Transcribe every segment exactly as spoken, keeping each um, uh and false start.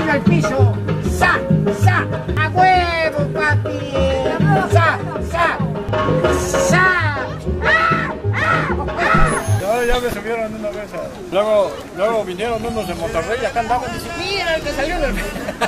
mano al piso. Sa, sa. A huevo, papi. Sa, sa. Sa. ¡Ah! ¡Ah! ¡Ah! Ya, ya me subieron una vez. Luego, luego vinieron unos de Monterrey y acá andaban y dicen, mira el que salió del...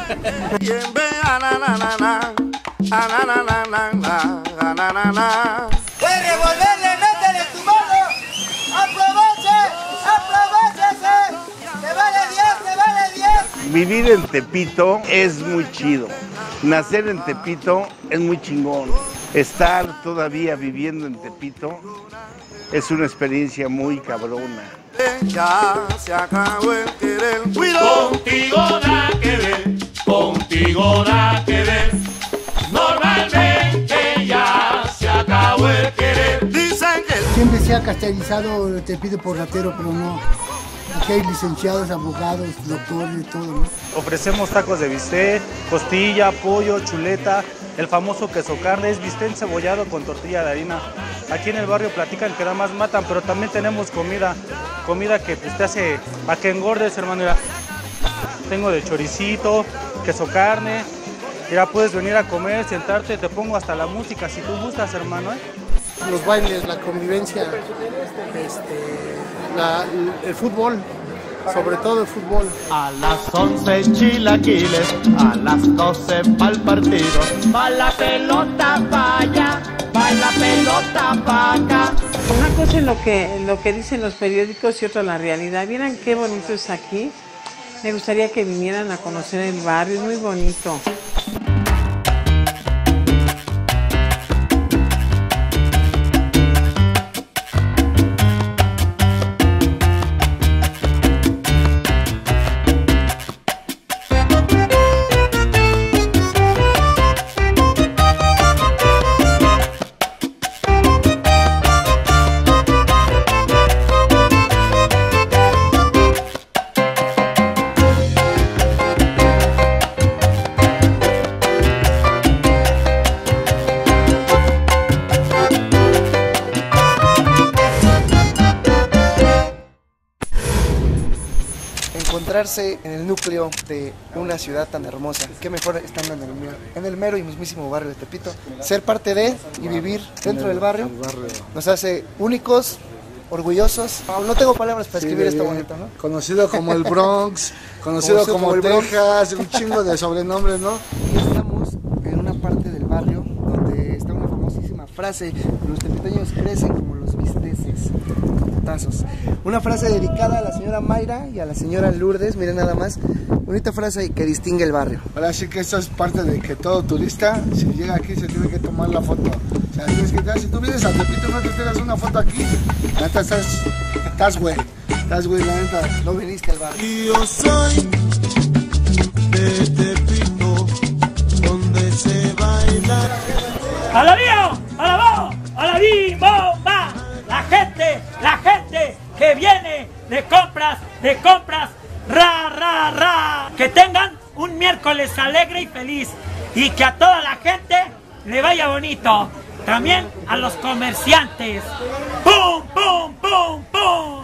¡Puedes revolverle, métele tu mano! ¡Aproveche! ¡Aprovechese! ¡Te vale diez, te vale diez! Vivir en Tepito es muy chido. Nacer en Tepito es muy chingón. Estar todavía viviendo en Tepito es una experiencia muy cabrona. Ya se acabó el querer. Contigo nada que ver, contigo nada que ver. Normalmente ya se acabó el querer. Dicen que siempre se ha caracterizado Tepito por ratero, pero no. Aquí hay licenciados, abogados, doctores, todo, ¿no? Ofrecemos tacos de bistec, costilla, pollo, chuleta, el famoso queso carne, es bistec cebollado con tortilla de harina. Aquí en el barrio platican que nada más matan, pero también tenemos comida, comida que pues, te hace a que engordes, hermano. Mira, tengo de choricito, queso carne, mira, puedes venir a comer, sentarte, te pongo hasta la música si tú gustas, hermano, ¿eh? Los bailes, la convivencia, este, la, el fútbol, sobre todo el fútbol. A las once chilaquiles, a las doce pa'l partido. Va la pelota pa' allá, va la pelota pa' acá. Una cosa es lo que, lo que dicen los periódicos y otra la realidad. Vieran qué bonito es aquí. Me gustaría que vinieran a conocer el barrio, es muy bonito. Encontrarse en el núcleo de una ciudad tan hermosa, qué mejor estando en el, en el mero y mismísimo barrio de Tepito. Ser parte de y vivir dentro del barrio nos hace únicos, orgullosos. No tengo palabras para escribir esto bonito, ¿no? Conocido como el Bronx, conocido como, como el Texas, un chingo de sobrenombres, ¿no? Y estamos en una parte del barrio donde está una famosísima frase: los tepiteños crecen como los bisteces. Tazos. Una frase dedicada a la señora Mayra y a la señora Lourdes, miren nada más, bonita frase que distingue el barrio. Ahora sí que esto es parte de que todo turista, si llega aquí, se tiene que tomar la foto. O sea, tienes que, si tú vienes a Tepito, no te tiras una foto aquí, la neta estás, estás güey, estás güey, la neta, no viniste al barrio. Y yo soy de Tepito, donde se baila. ¡Alabío! ¡Alabó! ¡Alabío! ¡Va! La gente, la gente que viene de compras, de compras, ra, ra, ra. Que tengan un miércoles alegre y feliz y que a toda la gente le vaya bonito. También a los comerciantes. ¡Pum, pum, pum, pum!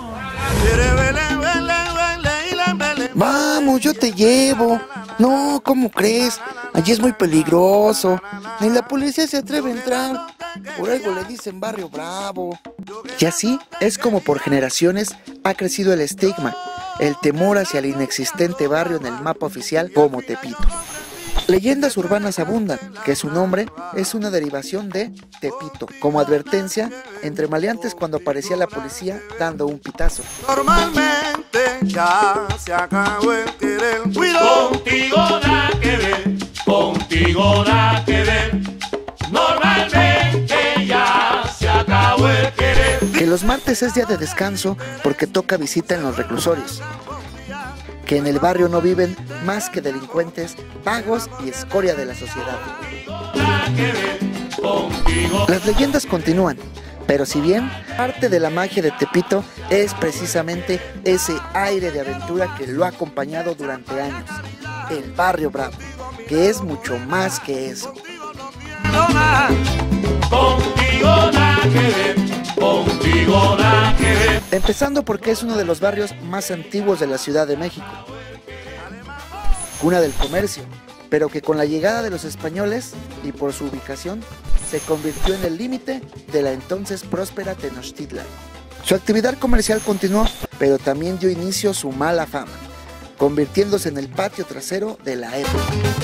Vamos, yo te llevo. No, ¿cómo crees? Allí es muy peligroso. Ni la policía se atreve a entrar. Por algo le dicen barrio bravo. Y así es como por generaciones ha crecido el estigma, el temor hacia el inexistente barrio en el mapa oficial como Tepito. Leyendas urbanas abundan, que su nombre es una derivación de Tepito, como advertencia entre maleantes cuando aparecía la policía dando un pitazo. Normalmente ya se acabó el querer. Contigo nada que ver, contigo nada que ver. Normalmente ya se acabó el querer. Que los martes es día de descanso porque toca visita en los reclusorios. Que en el barrio no viven más que delincuentes, vagos y escoria de la sociedad. Las leyendas continúan, pero si bien parte de la magia de Tepito es precisamente ese aire de aventura que lo ha acompañado durante años, el barrio bravo, que es mucho más que eso. Contigo nada que ver, contigo nada que ver. Empezando porque es uno de los barrios más antiguos de la Ciudad de México, cuna del comercio, pero que con la llegada de los españoles y por su ubicación se convirtió en el límite de la entonces próspera Tenochtitlan. Su actividad comercial continuó, pero también dio inicio su mala fama, convirtiéndose en el patio trasero de la época.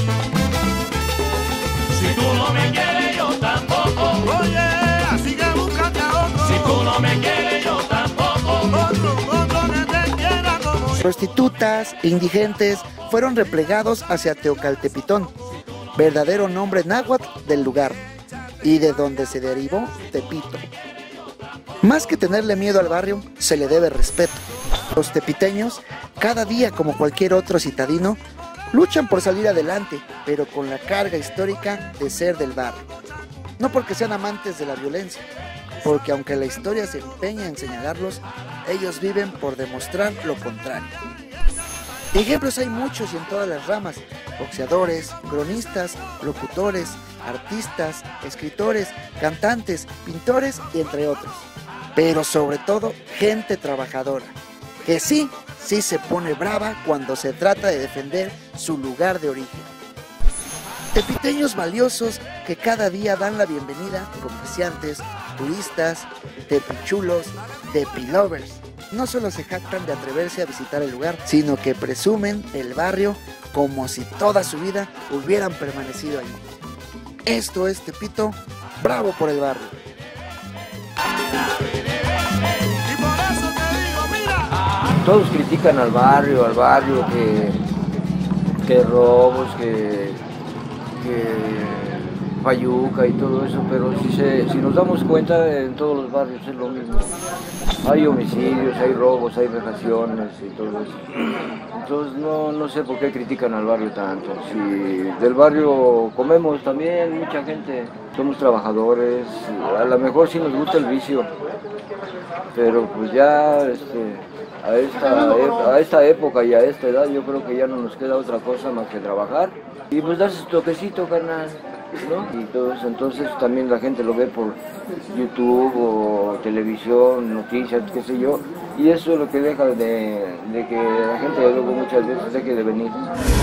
Si tú no me quieres, yo tampoco. Oye, así que búscate a otro. Si tú no me quieres, yo tampoco. Otro, otro que te quiera como yo. Prostitutas, indigentes fueron replegados hacia Teocaltepitón, verdadero nombre náhuatl del lugar, y de donde se derivó Tepito. Más que tenerle miedo al barrio, se le debe respeto. Los tepiteños, cada día como cualquier otro citadino, luchan por salir adelante, pero con la carga histórica de ser del barrio. No porque sean amantes de la violencia, porque aunque la historia se empeña en señalarlos, ellos viven por demostrar lo contrario. Ejemplos hay muchos y en todas las ramas: boxeadores, cronistas, locutores, artistas, escritores, cantantes, pintores y entre otros. Pero sobre todo, gente trabajadora, que sí, sí se pone brava cuando se trata de defender su lugar de origen. Tepiteños valiosos que cada día dan la bienvenida a comerciantes, turistas, tepichulos, tepilovers. No solo se jactan de atreverse a visitar el lugar, sino que presumen el barrio como si toda su vida hubieran permanecido allí. Esto es Tepito, bravo por el barrio. Todos critican al barrio, al barrio, que, que robos, que, que payuca y todo eso, pero si, se, si nos damos cuenta, en todos los barrios es lo mismo. Hay homicidios, hay robos, hay vejaciones y todo eso. Entonces no, no sé por qué critican al barrio tanto. Si del barrio comemos también, mucha gente, somos trabajadores, a lo mejor sí nos gusta el vicio, pero pues ya este, a, esta, a esta época y a esta edad yo creo que ya no nos queda otra cosa más que trabajar y pues darse su toquecito, carnal, ¿no? Y todo eso, entonces también la gente lo ve por YouTube o televisión, noticias, qué sé yo, y eso es lo que deja de, de que la gente luego muchas veces deje de venir.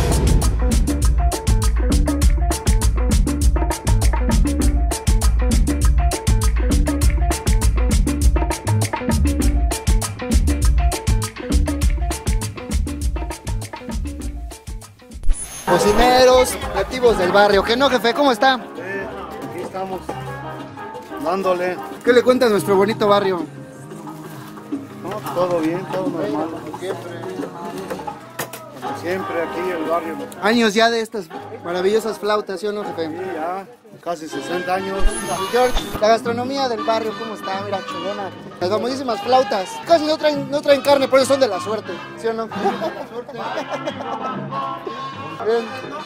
Cocineros, nativos del barrio. ¿Qué no, jefe? ¿Cómo está? Sí, aquí estamos, dándole. ¿Qué le cuenta a nuestro bonito barrio? No, todo bien, todo normal. Como siempre. Como siempre aquí el barrio. Años ya de estas maravillosas flautas, ¿sí o no, jefe? Sí, ya, casi sesenta años. George, la gastronomía del barrio, ¿cómo está? Mira, chulona. Las famosísimas flautas. Casi no traen, no traen carne, por eso son de la suerte, ¿sí o no? Suerte. Bien.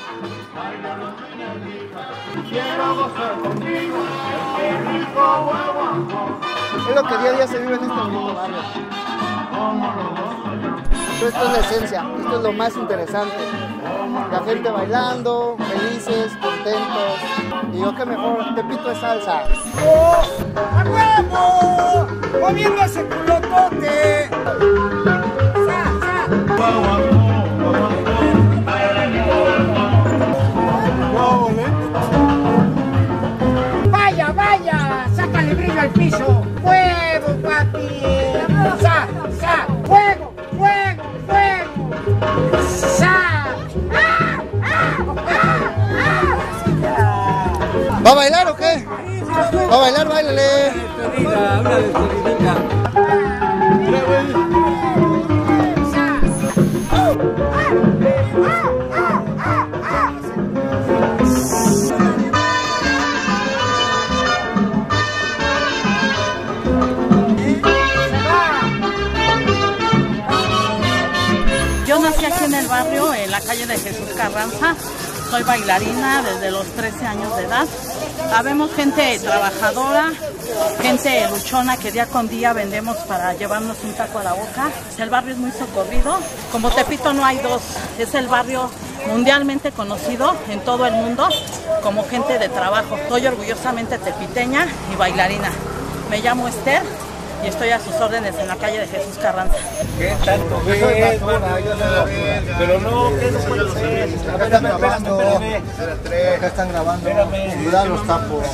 Es lo que día a día se vive en este bonito barrio. Pero esto es la esencia, esto es lo más interesante. La gente bailando, felices, contentos. Y yo qué mejor, Tepito es salsa. ¡Oh! ¡A huevo! ¡Moviendo ese culotote! ¡Sa, sa! ¡Vaya, vaya! ¡Sácale brillo al piso! ¡Fuego, papi! ¡Sa, sa! ¡Fuego, fuego, fuego! ¡Sa! ¡Ah, ah, ah, ah! ¿Va a bailar o qué? ¿Va a bailar? ¡Báilale! Una despedidita. Yo nací aquí en el barrio, en la calle de Jesús Carranza. Soy bailarina desde los trece años de edad. Habemos gente trabajadora, gente luchona que día con día vendemos para llevarnos un taco a la boca. El barrio es muy socorrido. Como Tepito no hay dos. Es el barrio mundialmente conocido en todo el mundo como gente de trabajo. Soy orgullosamente tepiteña y bailarina. Me llamo Esther y estoy a sus órdenes en la calle de Jesús Carranza. ¿Qué tanto ves? Yo soy Pero no, ¿qué no puede ser? Acá están grabando. Acá están grabando. Cuidado los tapos.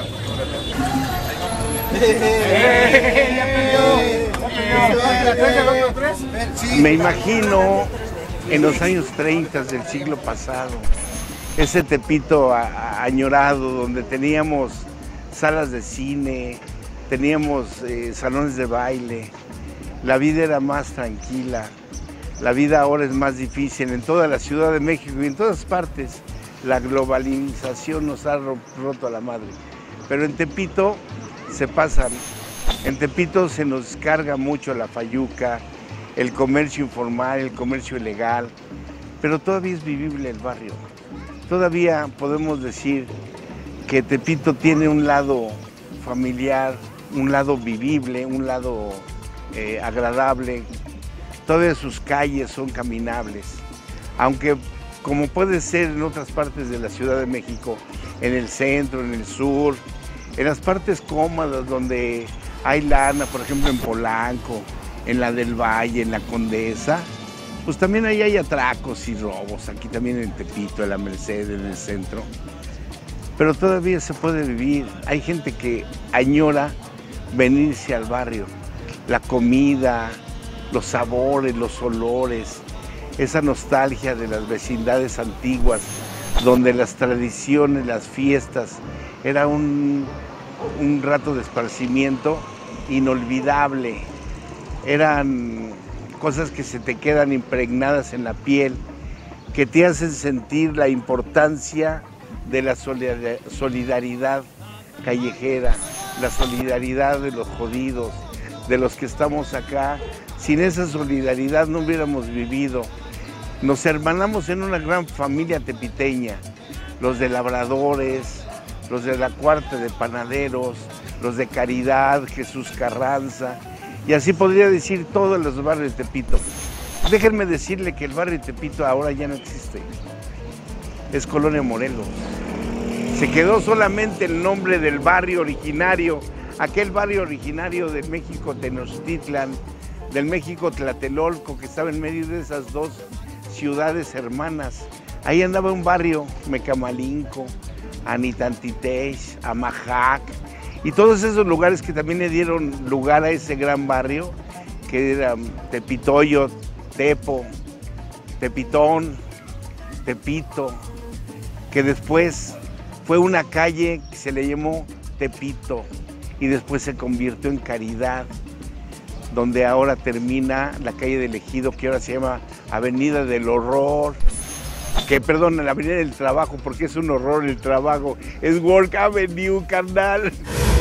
Me imagino en los años treinta del siglo pasado, ese Tepito a- a- añorado, donde teníamos salas de cine, teníamos eh, salones de baile, la vida era más tranquila, la vida ahora es más difícil en toda la Ciudad de México y en todas partes. La globalización nos ha ro- roto a la madre, pero en Tepito se pasan, en Tepito se nos carga mucho la fayuca, el comercio informal, el comercio ilegal, pero todavía es vivible el barrio. Todavía podemos decir que Tepito tiene un lado familiar, un lado vivible, un lado eh, agradable. Todas sus calles son caminables, aunque como puede ser en otras partes de la Ciudad de México, en el centro, en el sur, en las partes cómodas donde hay lana, por ejemplo en Polanco, en la del Valle, en la Condesa, pues también ahí hay atracos y robos, aquí también en Tepito, en la Merced, en el centro. Pero todavía se puede vivir, hay gente que añora venirse al barrio, la comida, los sabores, los olores, esa nostalgia de las vecindades antiguas, donde las tradiciones, las fiestas, era un, un rato de esparcimiento inolvidable. Eran cosas que se te quedan impregnadas en la piel, que te hacen sentir la importancia de la solidaridad callejera, la solidaridad de los jodidos, de los que estamos acá. Sin esa solidaridad no hubiéramos vivido. Nos hermanamos en una gran familia tepiteña, los de labradores, los de la cuarta de panaderos, los de Caridad, Jesús Carranza, y así podría decir todos los barrios de Tepito. Déjenme decirle que el barrio de Tepito ahora ya no existe, es Colonia Morelos. Se quedó solamente el nombre del barrio originario, aquel barrio originario de México Tenochtitlan, del México Tlatelolco, que estaba en medio de esas dos ciudades hermanas. Ahí andaba un barrio, Mecamalinco, Anitantiteix, Amajac, y todos esos lugares que también le dieron lugar a ese gran barrio, que eran Tepitoyo, Tepo, Tepitón, Tepito, que después fue una calle que se le llamó Tepito y después se convirtió en Caridad, donde ahora termina la calle del Ejido, que ahora se llama Avenida del Horror, que perdón, la Avenida del Trabajo, porque es un horror el trabajo, es Work Avenue, carnal.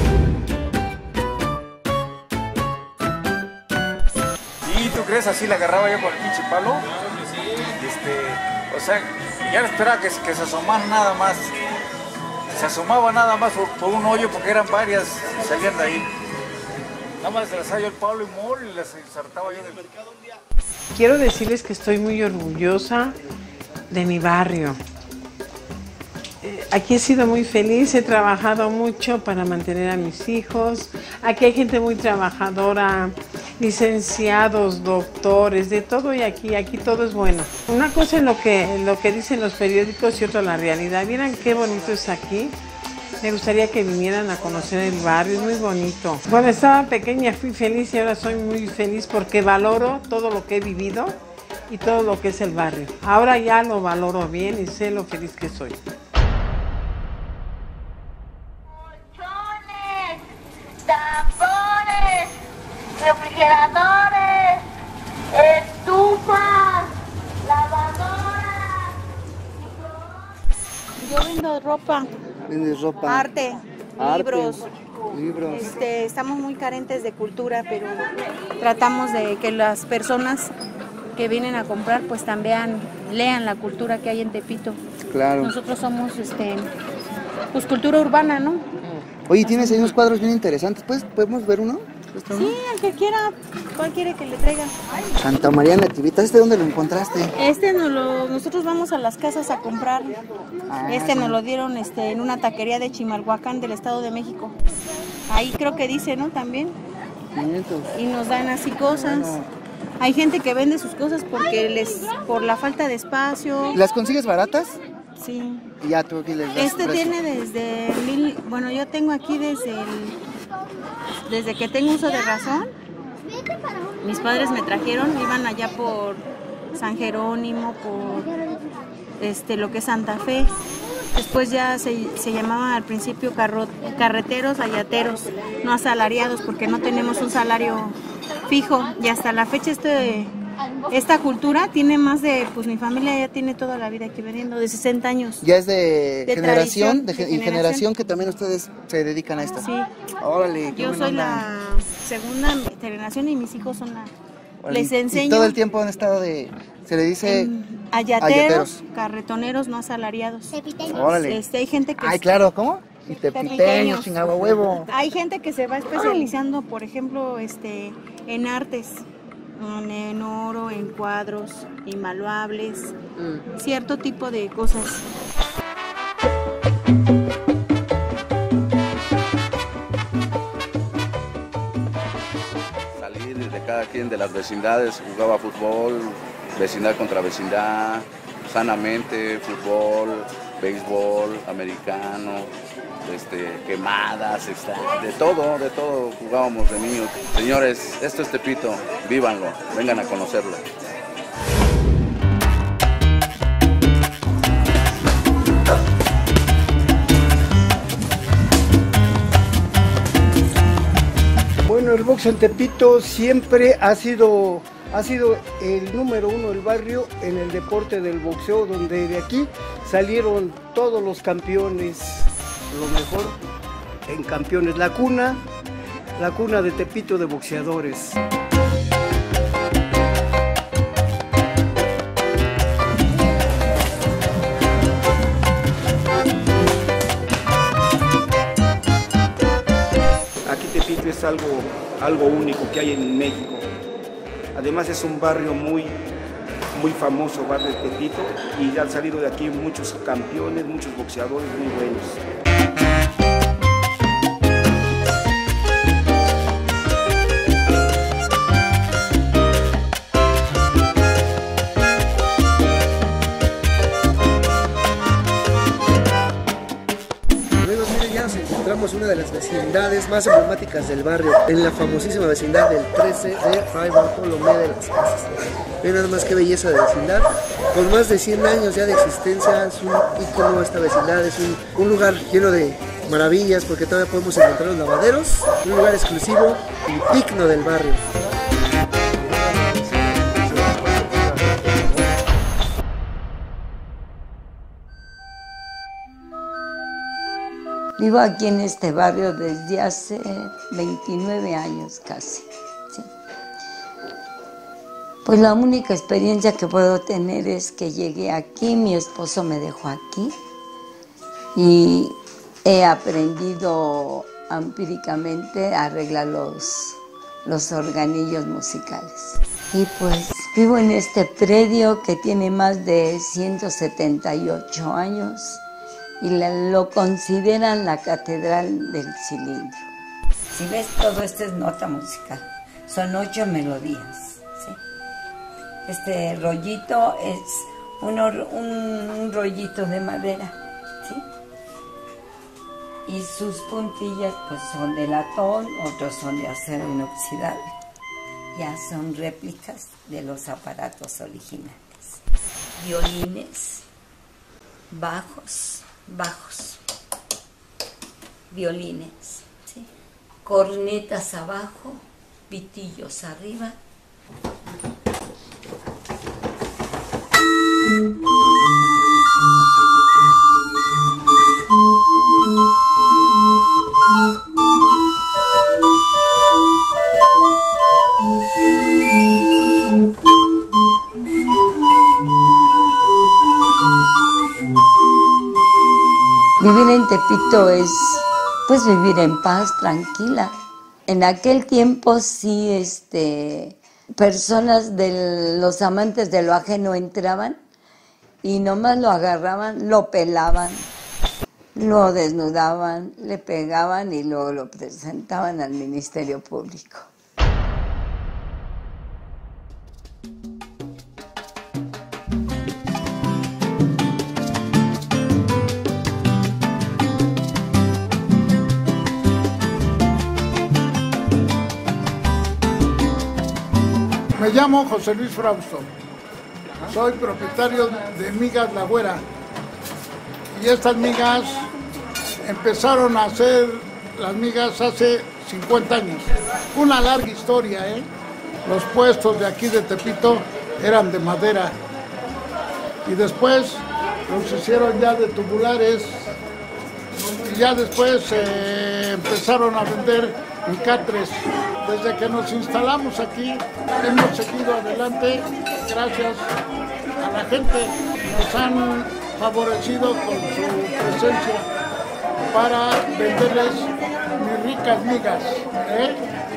¿Y tú crees así la agarraba yo con el pinche palo? Este, o sea, ya no esperaba que, que se asomara nada más. Se asomaba nada más por, por un hoyo porque eran varias y salían de ahí. Nada más les hacía yo el palo y mol y les insertaba yo en el mercado un día. Quiero decirles que estoy muy orgullosa de mi barrio. Eh, aquí he sido muy feliz, he trabajado mucho para mantener a mis hijos. Aquí hay gente muy trabajadora, licenciados, doctores, de todo, y aquí, aquí todo es bueno. Una cosa es lo que, lo que dicen los periódicos y otra la realidad. Vieran qué bonito es aquí. Me gustaría que vinieran a conocer el barrio, es muy bonito. Cuando estaba pequeña fui feliz y ahora soy muy feliz porque valoro todo lo que he vivido y todo lo que es el barrio. Ahora ya lo valoro bien y sé lo feliz que soy. Colchones, tapones, refrigeradores, estufas, lavadoras. Yo vendo ropa. ¿Vendes ropa? Arte, Arte, libros. libros. Este, estamos muy carentes de cultura, pero tratamos de que las personas que vienen a comprar pues también lean la cultura que hay en Tepito. Claro. Nosotros somos este, pues cultura urbana, ¿no? Oye, tienes ahí unos cuadros bien interesantes. ¿Puedes, ¿Podemos ver uno? Sí, el que quiera. ¿Cuál quiere que le traiga? Santa María Natividad. ¿Este dónde lo encontraste? Este nos lo, nosotros vamos a las casas a comprar. Ah, Este sí. nos lo dieron este, en una taquería de Chimalhuacán del Estado de México. Ahí creo que dice, ¿no? También. quinientos. Y nos dan así cosas. Bueno, Hay gente que vende sus cosas porque les por la falta de espacio. ¿Las consigues baratas? Sí. Y ya tú aquí les das Este precio. tiene desde mil, bueno, yo tengo aquí desde el, desde que tengo uso de razón. Mis padres me trajeron, iban allá por San Jerónimo, por este lo que es Santa Fe. Después ya se, se llamaban al principio carro, carreteros, ayateros, no asalariados, porque no tenemos un salario fijo. Y hasta la fecha este, esta cultura tiene más de, pues mi familia ya tiene toda la vida aquí vendiendo, de sesenta años. Ya es de, De generación, tradición, de, de ge- y generación. generación que también ustedes se dedican a esto. Sí. Órale, qué Yo buena soy onda. la segunda generación y mis hijos son la... Órale, Les y- enseño... Y todo el tiempo han estado de, se le dice... Ayateros, ayateros. carretoneros no asalariados. Órale. Este, hay gente que... Ay, claro, ¿cómo? Y tepiteños, Tepiteños. chingagua huevo. Hay gente que se va especializando, por ejemplo, este, en artes, en, en oro, en cuadros, invaluables, cierto tipo de cosas. Salir de cada quien de las vecindades, jugaba fútbol, vecindad contra vecindad, sanamente, fútbol, béisbol, americano, este, quemadas, este, de todo, de todo jugábamos de niños. Señores, esto es Tepito, vívanlo, vengan a conocerlo. Bueno, el box en Tepito siempre ha sido, ha sido el número uno del barrio en el deporte del boxeo, donde de aquí salieron todos los campeones, lo mejor en campeones, la cuna, la cuna de Tepito de boxeadores. Aquí Tepito es algo, algo único que hay en México. Además es un barrio muy, muy famoso, barrio de Tepito, y han salido de aquí muchos campeones, muchos boxeadores muy buenos. Amigos, miren, ya nos encontramos en una de las vecindades más emblemáticas del barrio, en la famosísima vecindad del trece de Fray Bartolomé de las Casas. Miren nada más qué belleza de vecindad, con más de cien años ya de existencia, es un ícono esta vecindad, es un, un lugar lleno de maravillas, porque todavía podemos encontrar los lavaderos, un lugar exclusivo y digno del barrio. Vivo aquí en este barrio desde hace veintinueve años casi. ¿Sí? Pues la única experiencia que puedo tener es que llegué aquí, mi esposo me dejó aquí y he aprendido empíricamente a arreglar los, los organillos musicales. Y pues vivo en este predio que tiene más de ciento setenta y ocho años. Y la, lo consideran la catedral del cilindro. Si ves, todo esto es nota musical. Son ocho melodías. ¿Sí? Este rollito es un, un, un rollito de madera. ¿Sí? Y sus puntillas pues son de latón, otros son de acero inoxidable. Ya son réplicas de los aparatos originales. Violines, bajos, bajos, violines, ¿sí? Cornetas abajo, pitillos arriba. Vivir en Tepito es, pues, vivir en paz, tranquila. En aquel tiempo sí, este, personas de los amantes de lo ajeno entraban y nomás lo agarraban, lo pelaban, lo desnudaban, le pegaban y luego lo presentaban al Ministerio Público. Me llamo José Luis Frausto. Soy propietario de Migas La Güera. Y estas migas empezaron a hacer las migas hace cincuenta años. Una larga historia, ¿eh? Los puestos de aquí de Tepito eran de madera. Y después los hicieron ya de tubulares. Y ya después eh, empezaron a vender en catres. Desde que nos instalamos aquí, hemos seguido adelante gracias a la gente. Nos han favorecido con su presencia para venderles mis ricas migas, ¿eh?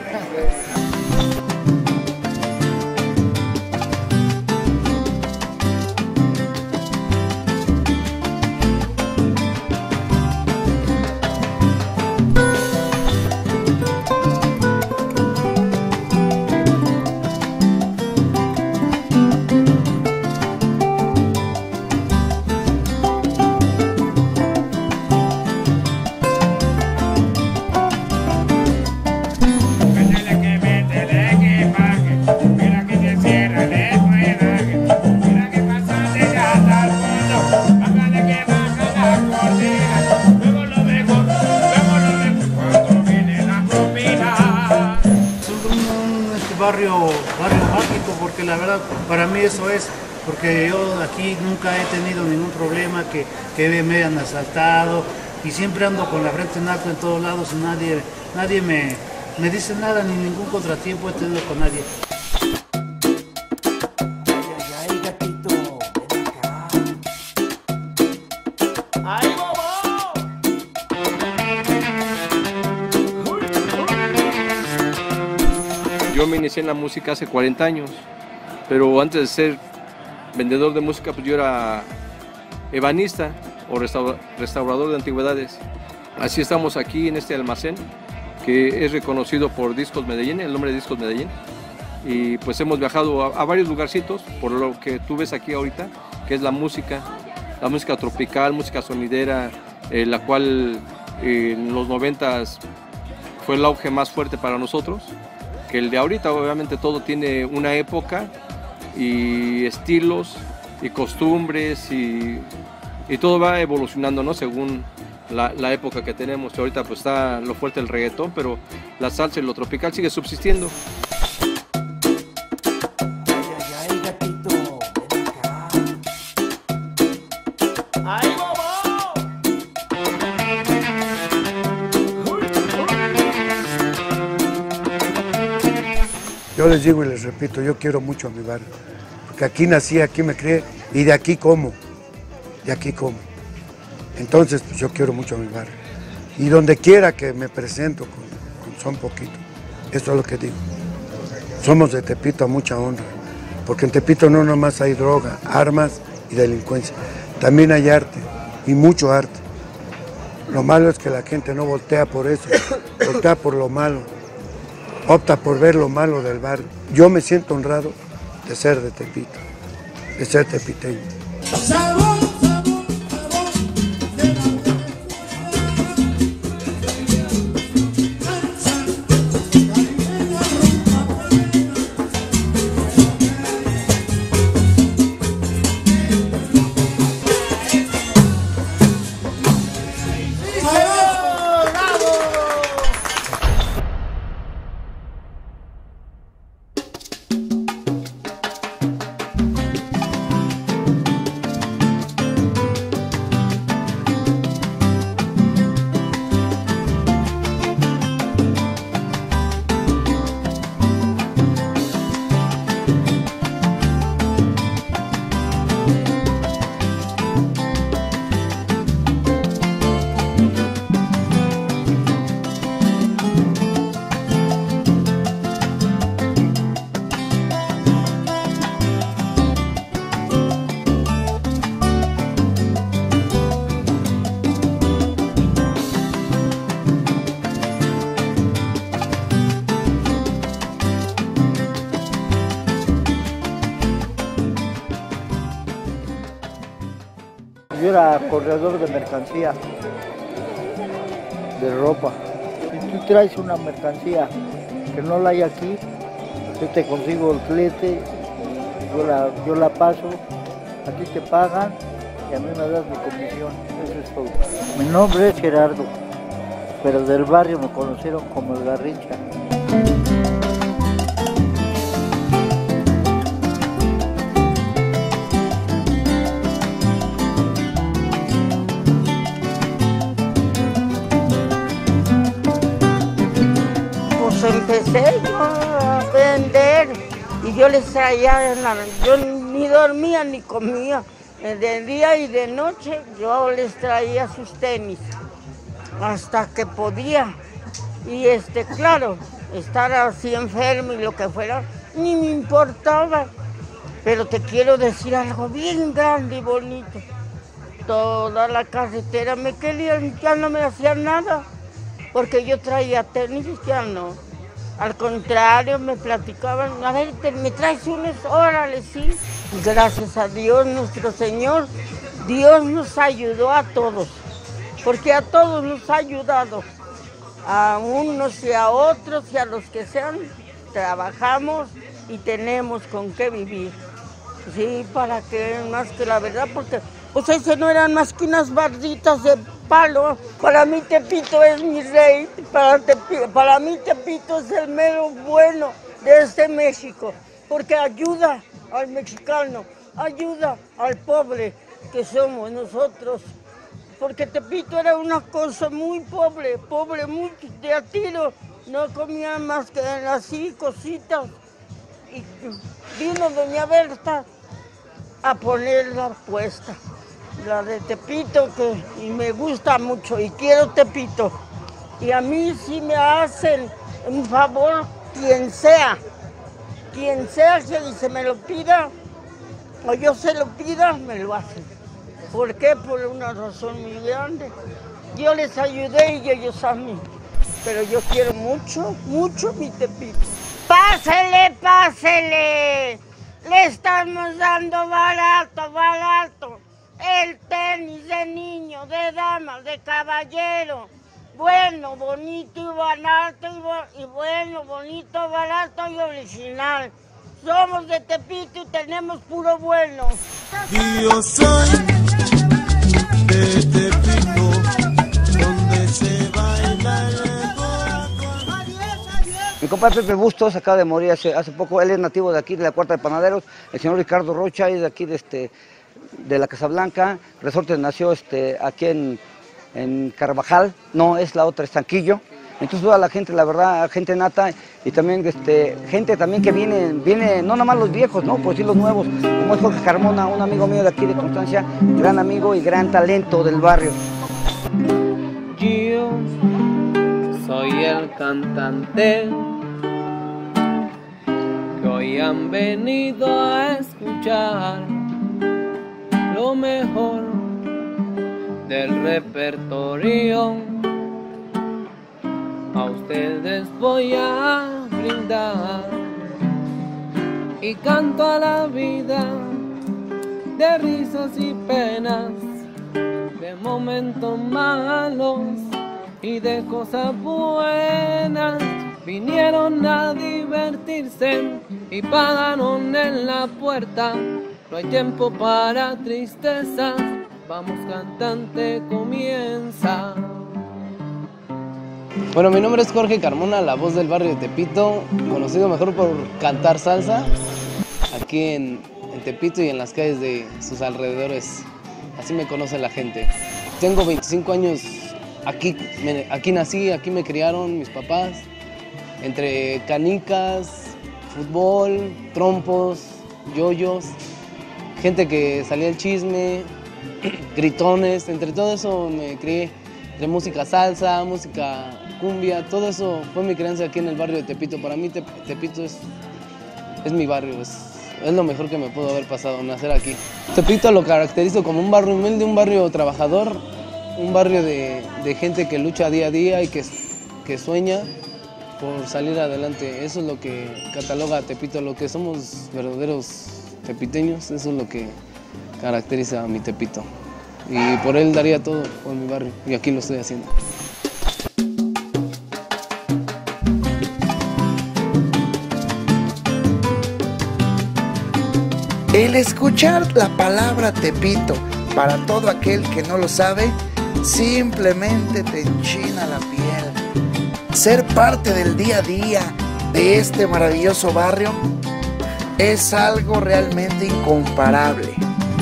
Barrio, barrio mágico, porque la verdad para mí eso es, porque yo aquí nunca he tenido ningún problema que, que me hayan asaltado y siempre ando con la frente en alto en todos lados y nadie, nadie me, me dice nada, ni ningún contratiempo he tenido con nadie. Yo me inicié en la música hace cuarenta años, pero antes de ser vendedor de música, pues yo era ebanista o restaura, restaurador de antigüedades. Así estamos aquí en este almacén, que es reconocido por Discos Medellín, el nombre de Discos Medellín. Y pues hemos viajado a, a varios lugarcitos, por lo que tú ves aquí ahorita, que es la música, la música tropical, música sonidera, eh, la cual eh, en los noventas fue el auge más fuerte para nosotros. Que el de ahorita, obviamente todo tiene una época y estilos y costumbres y, y todo va evolucionando, ¿no? Según la, la época que tenemos. Ahorita pues está lo fuerte el reggaetón, pero la salsa y lo tropical sigue subsistiendo. Yo les digo y les repito, yo quiero mucho a mi barrio, porque aquí nací, aquí me crié y de aquí como, de aquí como. Entonces, pues yo quiero mucho a mi barrio. Y donde quiera que me presento con, con son poquito, eso es lo que digo. Somos de Tepito a mucha honra, porque en Tepito no nomás hay droga, armas y delincuencia, también hay arte y mucho arte. Lo malo es que la gente no voltea por eso, voltea por lo malo. Opta por ver lo malo del barrio. Yo me siento honrado de ser de Tepito, de ser tepiteño. Yo era corredor de mercancía, de ropa. Si tú traes una mercancía que no la hay aquí, Yo te consigo el flete, yo la, yo la paso, aquí te pagan y a mí me das mi comisión. Eso es todo. Mi nombre es Gerardo, pero del barrio me conocieron como el Garrincha. Empecé yo a vender y yo les traía, yo ni dormía ni comía, de día y de noche yo les traía sus tenis hasta que podía. Y este, claro, estar así enfermo y lo que fuera, ni me importaba. Pero te quiero decir algo bien grande y bonito. Toda la carretera me querían, ya no me hacían nada, porque yo traía tenis y ya no. Al contrario, me platicaban, a ver, te, me traes unos, órale, sí. Gracias a Dios, nuestro Señor, Dios nos ayudó a todos, porque a todos nos ha ayudado, a unos y a otros y a los que sean, trabajamos y tenemos con qué vivir. Sí, para que, más que la verdad, porque pues ese no eran más que unas barritas de palo. Para mí Tepito es mi rey, para, Tepi, para mí Tepito es el mero bueno de este México, porque ayuda al mexicano, ayuda al pobre que somos nosotros, porque Tepito era una cosa muy pobre, pobre, muy de a tiro, no comía más que así cositas, y vino doña Berta a ponerla puesta. La de Tepito, que y me gusta mucho y quiero Tepito. Y a mí sí me hacen un favor, quien sea, quien sea que se me lo pida, o yo se lo pida, me lo hacen. ¿Por qué? Por una razón muy grande. Yo les ayudé y ellos a mí. Pero yo quiero mucho, mucho mi Tepito. ¡Pásele, pásele! Le estamos dando barato, barato. El tenis de niño, de dama, de caballero. Bueno, bonito y barato, y, bo y bueno, bonito, barato y original. Somos de Tepito y tenemos puro bueno. Y yo soy de Tepito, donde se baila el... Mi compadre Pepe Bustos acaba de morir hace, hace poco. Él es nativo de aquí, de la Cuarta de Panaderos. El señor Ricardo Rocha es de aquí, de, este, de la Casablanca. Resortes nació este, aquí en, en Carvajal. No, es la otra, Estanquillo. Entonces toda la gente, la verdad, gente nata y también este, gente también que viene, viene, no nada más los viejos, ¿no? Por sí los nuevos, como es Jorge Carmona, un amigo mío de aquí de Constancia, gran amigo y gran talento del barrio. Yo soy el cantante que hoy han venido a escuchar lo mejor del repertorio. A ustedes voy a brindar y canto a la vida de risas y penas, de momentos malos y de cosas buenas. Vinieron a divertirse y pagaron en la puerta. No hay tiempo para tristezas, vamos cantante, comienza. Bueno, mi nombre es Jorge Carmona, la voz del barrio de Tepito, conocido mejor por cantar salsa, aquí en, en Tepito y en las calles de sus alrededores. Así me conoce la gente. Tengo veinticinco años, aquí, me, aquí nací, aquí me criaron mis papás, entre canicas, fútbol, trompos, yoyos, gente que salía el chisme, gritones, entre todo eso me crié. De música salsa, música cumbia, todo eso fue mi crianza aquí en el barrio de Tepito. Para mí Tepito es, es mi barrio, es, es lo mejor que me pudo haber pasado, nacer aquí. Tepito lo caracterizo como un barrio humilde, un barrio trabajador, un barrio de, de gente que lucha día a día y que, que sueña por salir adelante. Eso es lo que cataloga a Tepito, lo que somos verdaderos tepiteños, eso es lo que caracteriza a mi Tepito. Y por él daría todo por mi barrio, y aquí lo estoy haciendo. El escuchar la palabra Tepito, para todo aquel que no lo sabe, simplemente te enchina la piel. Ser parte del día a día de este maravilloso barrio es algo realmente incomparable.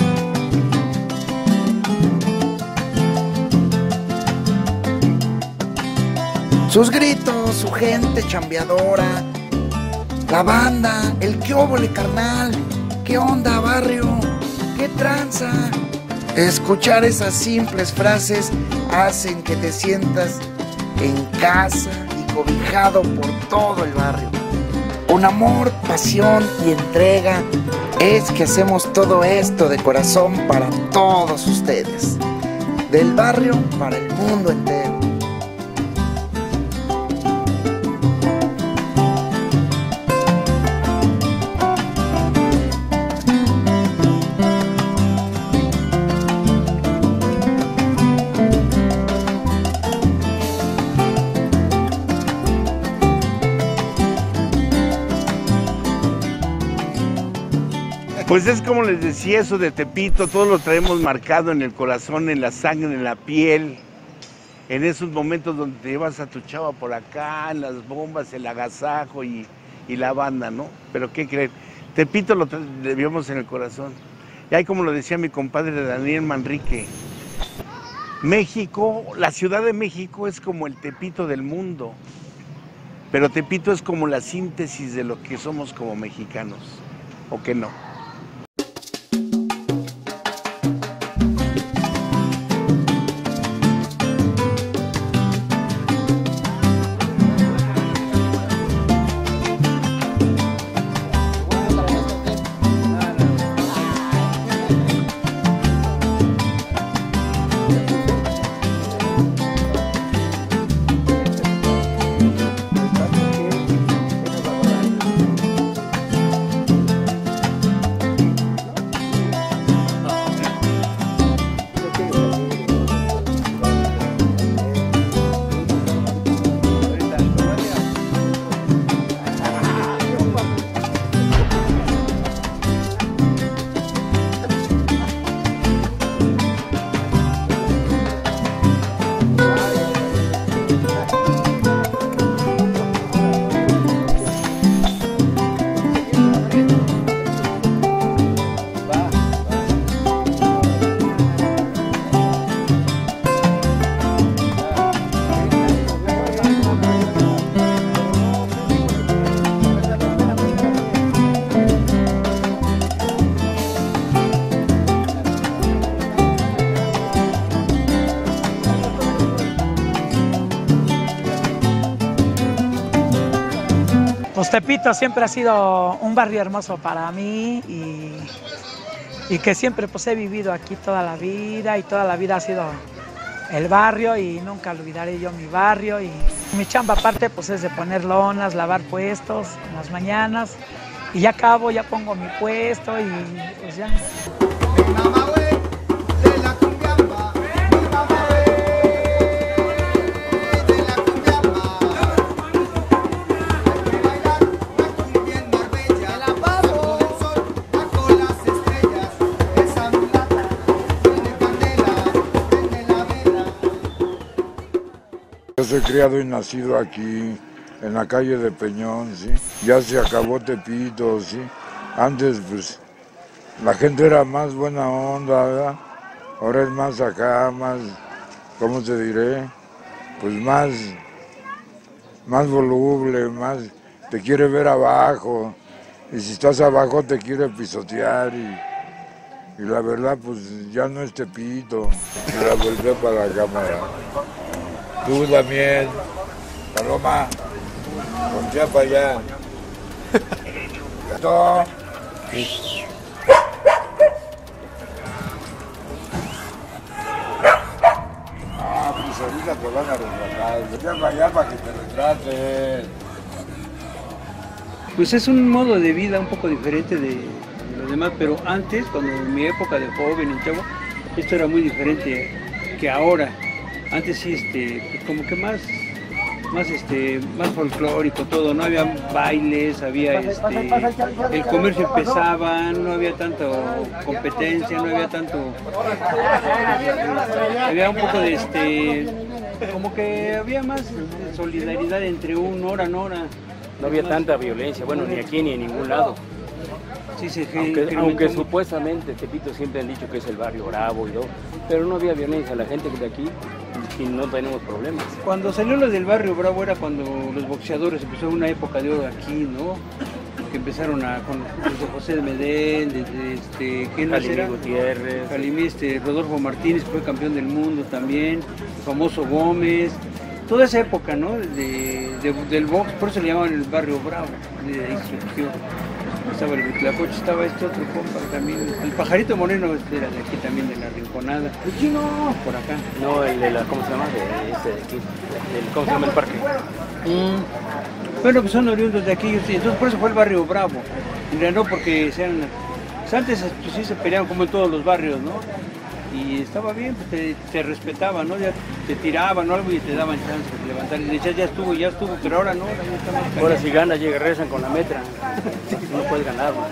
Sus gritos, su gente chambeadora, la banda, el qué óvole carnal, qué onda barrio, qué tranza. Escuchar esas simples frases hacen que te sientas en casa y cobijado por todo el barrio. Con amor, pasión y entrega es que hacemos todo esto de corazón para todos ustedes. Del barrio para el mundo entero. Pues es como les decía, eso de Tepito, todos lo traemos marcado en el corazón, en la sangre, en la piel. En esos momentos donde te llevas a tu chava por acá, en las bombas, el agasajo y, y la banda, ¿no? Pero ¿qué creen? Tepito lo llevamos en el corazón. Y ahí como lo decía mi compadre Daniel Manrique, México, la Ciudad de México es como el Tepito del mundo. Pero Tepito es como la síntesis de lo que somos como mexicanos, ¿o qué no? Pues Tepito siempre ha sido un barrio hermoso para mí y, y que siempre pues he vivido aquí toda la vida y toda la vida ha sido el barrio y nunca olvidaré yo mi barrio. Y mi chamba aparte pues es de poner lonas, lavar puestos en las mañanas y ya acabo, ya pongo mi puesto y pues ya. Yo soy criado y nacido aquí, en la calle de Peñón, ¿sí? Ya se acabó Tepito, ¿sí? Antes, pues, la gente era más buena onda, ¿verdad? Ahora es más acá, más, ¿cómo te diré? Pues más, más voluble, más, te quiere ver abajo. Y si estás abajo te quiere pisotear y, y la verdad, pues, ya no es Tepito. Se la volvió para la cámara. Tú también, Paloma, voltea para allá. Gato. Ah, pues ahorita te van a retratar. Voltea para allá para que te retraten. Pues es un modo de vida un poco diferente de, de los demás, pero antes, cuando en mi época de joven y chavo, esto era muy diferente que ahora. Antes sí, este, pues como que más, más este, más folclórico todo, no había bailes, había este, el comercio empezaba, no había tanta competencia, no había tanto, había un poco de este, como que había más solidaridad entre uno, hora en hora. No había tanta violencia, bueno, ni aquí ni en ningún lado. Sí, sí, aunque, aunque supuestamente Tepito siempre han dicho que es el barrio bravo y todo, pero no había violencia, la gente de aquí y no tenemos problemas. Cuando salió lo del barrio bravo era cuando los boxeadores empezó una época de oro aquí, ¿no? Que empezaron a, con desde José de Medén, desde este, ¿quién más era? Gutiérrez. Calimí, este, Rodolfo Martínez, que fue campeón del mundo también, el famoso Gómez, toda esa época, ¿no? De, de, del box, por eso le llamaban el barrio bravo, de ahí surgió. Estaba el Tlacoche, estaba este otro compa también, el Pajarito Moreno este era de aquí también, de la Rinconada. El chino, por acá. No, el de la, ¿cómo se llama? De este de aquí, el, ¿cómo se llama el parque? Mm. Bueno, pues son oriundos de aquí, entonces por eso fue el barrio bravo. En realidad no porque sean, pues antes pues, sí se peleaban como en todos los barrios, ¿no? Y estaba bien, pues te, te respetaban, ¿no? Ya te tiraban o algo y te daban chance de levantar. Y le decías, ya estuvo, ya estuvo, pero ahora no. Ahora, ya está más ahora si ganas, llega, regresan con la metra. No puedes ganar, ¿no?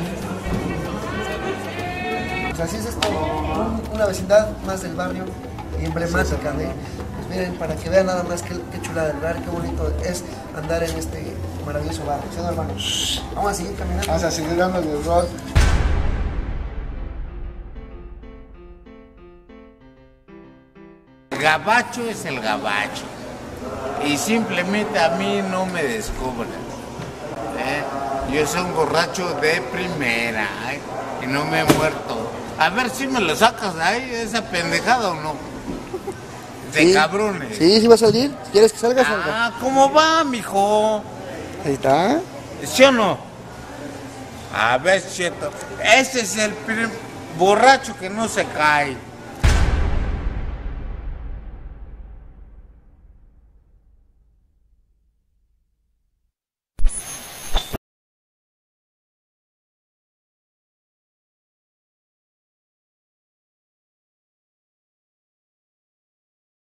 Pues así es esto, un- una vecindad más del barrio, y emblemática, ¿eh? Pues miren, para que vean nada más qué, qué chulada del bar, qué bonito es andar en este maravilloso barrio. ¿Sí, no, hermano? Vamos a seguir caminando. Vamos a seguir dando el rol. El gabacho es el gabacho y simplemente a mí no me descubren. ¿eh? Yo soy un borracho de primera ¿eh? y no me he muerto. A ver si me lo sacas de ahí, esa pendejada o no. De sí, cabrones. Sí, sí va a salir. ¿Quieres que salga? Salga. Ah, ¿cómo va, mijo? Ahí está. ¿Sí o no? A ver, cheto. Ese es el borracho que no se cae.